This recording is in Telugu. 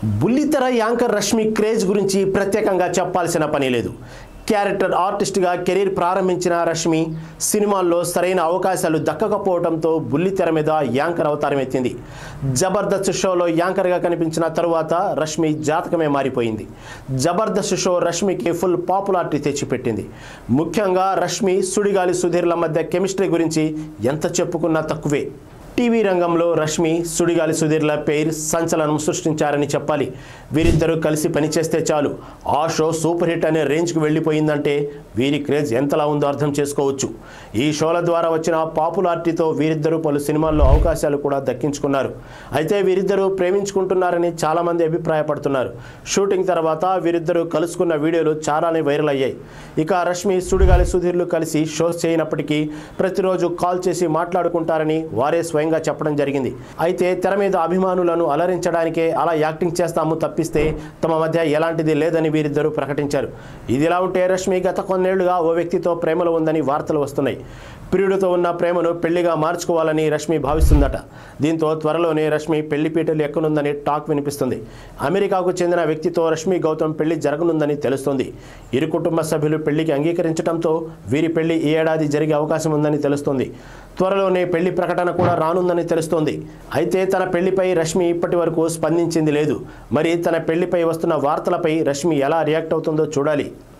బుల్లితెర యాంకర్ రష్మి క్రేజ్ గురించి ప్రత్యేకంగా చెప్పాల్సిన పని లేదు. క్యారెక్టర్ ఆర్టిస్ట్గా కెరీర్ ప్రారంభించిన రష్మి సినిమాల్లో సరైన అవకాశాలు దక్కకపోవడంతో బుల్లితెర మీద యాంకర్ అవతారం ఎత్తింది. జబర్దస్త్ షోలో యాంకర్గా కనిపించిన తరువాత రష్మి జాతకమే మారిపోయింది. జబర్దస్త్ షో రష్మికి ఫుల్ పాపులారిటీ తెచ్చిపెట్టింది. ముఖ్యంగా రష్మి సుడిగాలి సుధీర్ల మధ్య కెమిస్ట్రీ గురించి ఎంత చెప్పుకున్నా తక్కువే. టీవీ రంగంలో రష్మి సుడిగాలి సుధీర్ల పేరు సంచలనం సృష్టించారని చెప్పాలి. వీరిద్దరూ కలిసి పనిచేస్తే చాలు ఆ షో సూపర్ హిట్ అనే రేంజ్కి వెళ్ళిపోయిందంటే వీరి క్రేజ్ ఎంతలా ఉందో అర్థం చేసుకోవచ్చు. ఈ షోల ద్వారా వచ్చిన పాపులారిటీతో వీరిద్దరూ పలు సినిమాల్లో అవకాశాలు కూడా దక్కించుకున్నారు. అయితే వీరిద్దరూ ప్రేమించుకుంటున్నారని చాలామంది అభిప్రాయపడుతున్నారు. షూటింగ్ తర్వాత వీరిద్దరూ కలుసుకున్న వీడియోలు చాలానే వైరల్ అయ్యాయి. ఇక రష్మి సుడిగాలి సుధీర్లు కలిసి షోస్ చేయనప్పటికీ ప్రతిరోజు కాల్ చేసి మాట్లాడుకుంటారని వారే స్వయంగా చెప్పడం జరిగింది. అయితే తెర మీద అభిమానులను అలరించడానికే అలా యాక్టింగ్ చేస్తాము తప్పిస్తే తమ మధ్య ఎలాంటిది లేదని వీరిద్దరూ ప్రకటించారు. ఇదిలా ఉంటే రష్మి గత కొన్నేళ్లుగా ఓ వ్యక్తితో ప్రేమలో ఉందని వార్తలు వస్తున్నాయి. ప్రియుడితో ఉన్న ప్రేమను పెళ్లిగా మార్చుకోవాలని రష్మి భావిస్తుందట. దీంతో త్వరలోనే రష్మి పెళ్లి పీటలు ఎక్కనుందని టాక్ వినిపిస్తుంది. అమెరికాకు చెందిన వ్యక్తితో రష్మి గౌతమ్ పెళ్లి జరగనుందని తెలుస్తోంది. ఇరు కుటుంబ సభ్యులు పెళ్లికి అంగీకరించడంతో వీరి పెళ్లి ఈ ఏడాది జరిగే అవకాశం ఉందని తెలుస్తోంది. త్వరలోనే పెళ్లి ప్రకటన కూడా రానుందని తెలుస్తోంది. అయితే తన పెళ్లిపై రష్మి ఇప్పటి వరకు స్పందించింది లేదు. మరి తన పెళ్లిపై వస్తున్న వార్తలపై రష్మి ఎలా రియాక్ట్ అవుతుందో చూడాలి.